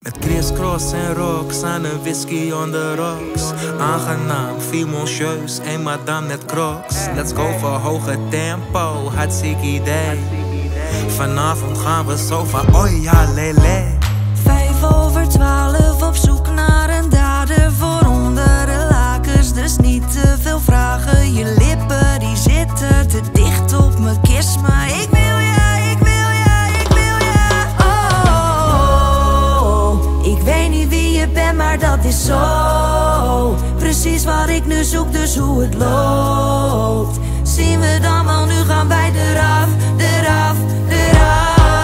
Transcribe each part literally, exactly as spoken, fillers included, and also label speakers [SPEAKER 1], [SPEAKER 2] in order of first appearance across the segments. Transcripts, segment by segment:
[SPEAKER 1] Met crisscross en rocks aan een whisky on the rocks. Aangenaam, viel moncheus, een madame net crocs. Let's go voor hoge tempo, hartstikke idee. Vanavond gaan we zo van, oh ja, lele.
[SPEAKER 2] Vijf over twaalf op zoek naar een dader voor onder de lakens. Dus niet te veel vragen, je lippen die zitten te dicht op me. Kiss me, ik wil ja, ik wil ja, ik wil ja. Oh, ik weet niet wie je bent, maar dat is zo precies wat ik nu zoek, dus hoe het loopt zien we dan wel, nu gaan wij eraf, eraf, eraf.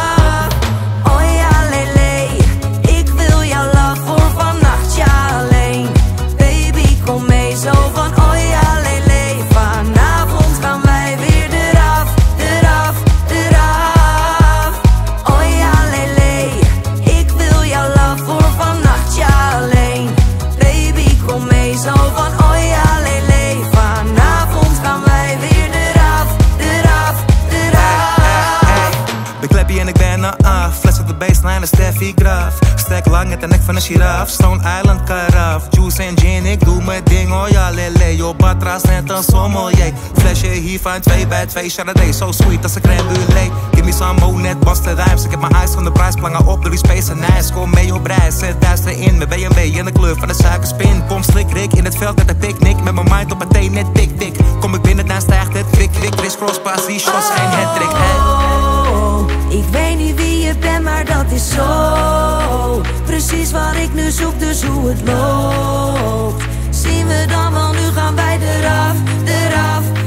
[SPEAKER 1] En ik ben er af, fles op de baseline, een Steffi Graf. Stek lang met de nek van een giraf, Stone Island karaf. Juice en gin, ik doe mijn ding, oh ja lele. Yo, batras net een sommelier. Flesje hiervan, twee bij twee, Chardonnay. So sweet als een crème brûlée. Give me some more, net was de rijms. Ik heb mijn eyes van de prijs, plangen op door die space en nice. Kom mee op reis, zet duister in. Mijn B M W in de kleur van de suikerspin. Pom slik, rik in het veld met een picknick. Met mijn mind op een thee, net tik tik. Kom ik binnen, dan stijgt het kwik kwik. Chris cross, pass, die shots zijn hattrick, hey.
[SPEAKER 2] Ik weet niet wie je bent, maar dat is zo precies wat ik nu zoek, dus hoe het loopt zien we dan wel, nu gaan wij eraf, eraf.